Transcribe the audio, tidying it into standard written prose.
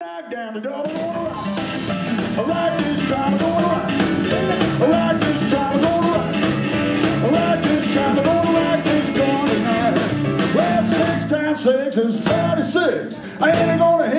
Knock down the door, I like this time, I'm gonna rock. I like this time, I'm gonna rock. I like this time, I'm gonna rock this joint tonight. Well, 6 times 6 is 36. I ain't gonna